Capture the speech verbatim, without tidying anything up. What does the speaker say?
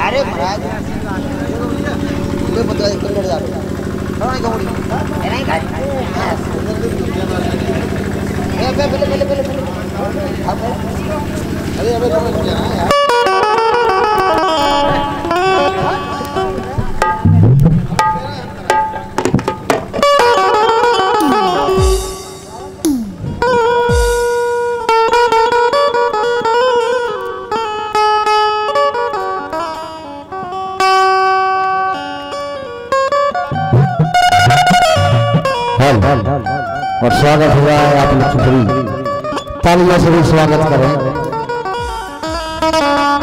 अरे महाराज ये बता एक कर जा नहीं गौड़ी नहीं का ए पहले पहले पहले अब अरे अबे तुम क्या यार और स्वागत हुआ है आप लोग की तालियों से भी स्वागत करें।